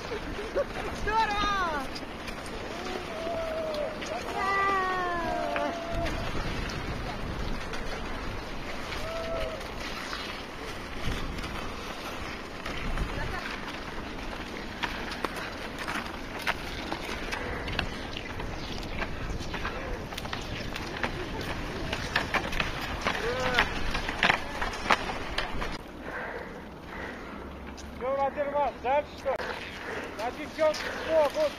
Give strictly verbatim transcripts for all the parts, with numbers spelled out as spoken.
Здорово! Оторвал. Дальше что? На девчонку могут.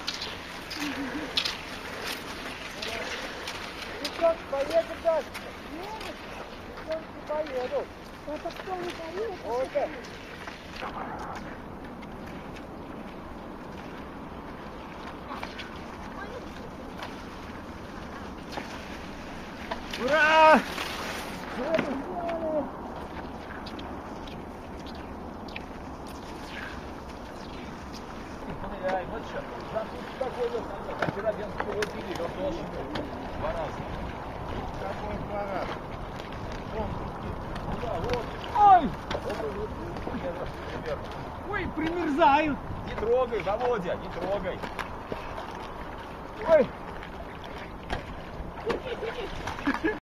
Девчонки поедут дальше. Нет, Девчонки поедут. это кто не поедет? Вот так. Ура! Ай, вот что, там тут такой вот, вчера Венского водили, он должен был два раза. Какой два раза? Вон, ну да, вот. Ой! Примерно. Ой, примерзают. Не трогай, Володя, не трогай. Ой! Иди, иди.